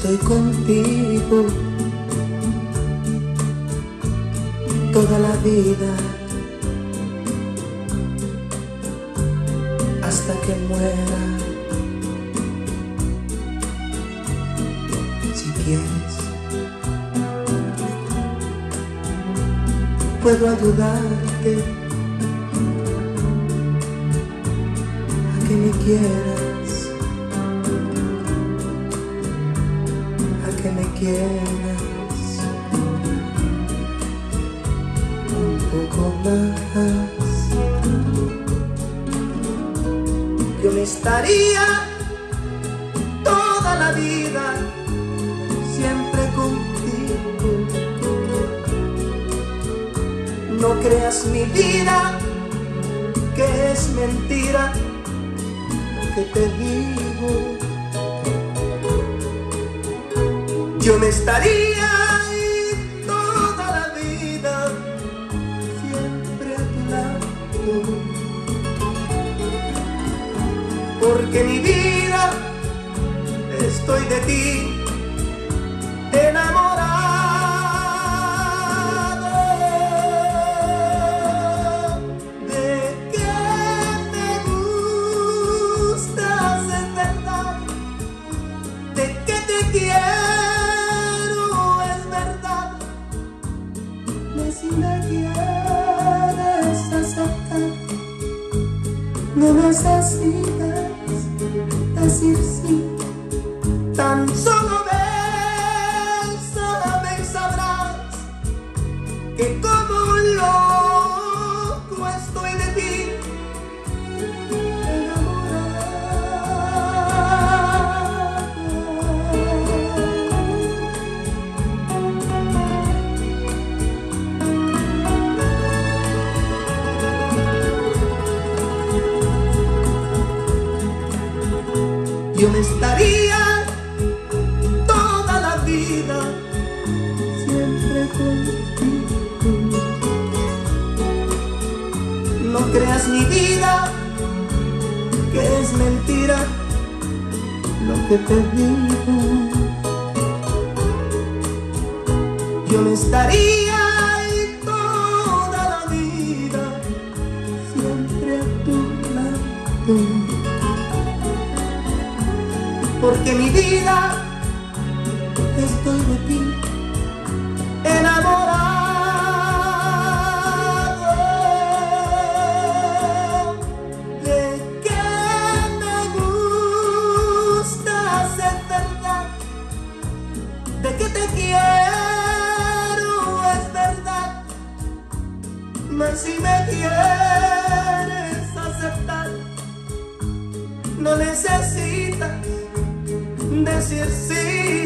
estoy contigo toda la vida, hasta que muera. Si quieres, puedo ayudarte a que me quieras, a que me quieras un poco más. Yo me estaría toda la vida siempre contigo. No creas mi vida, que es mentira lo que te digo. Yo me estaría ahí toda la vida siempre a tu lado, porque mi vida estoy de ti enamorado. De que me gustas es verdad, de que te quiero es verdad. Si me quieres aceptar, no necesitas decir sí, tan solo bésame y sabrás que como loco estoy de ti enamorado. Yo me estaría toda la vida siempre contigo. No creas mi vida, que es mentira lo que te digo. Yo me estaría ahí toda la vida siempre a tu lado, porque mi vida estoy de ti enamorado. De que me gustas es verdad, de que te quiero es verdad. Mas si me quieres aceptar, no necesitas decir sí.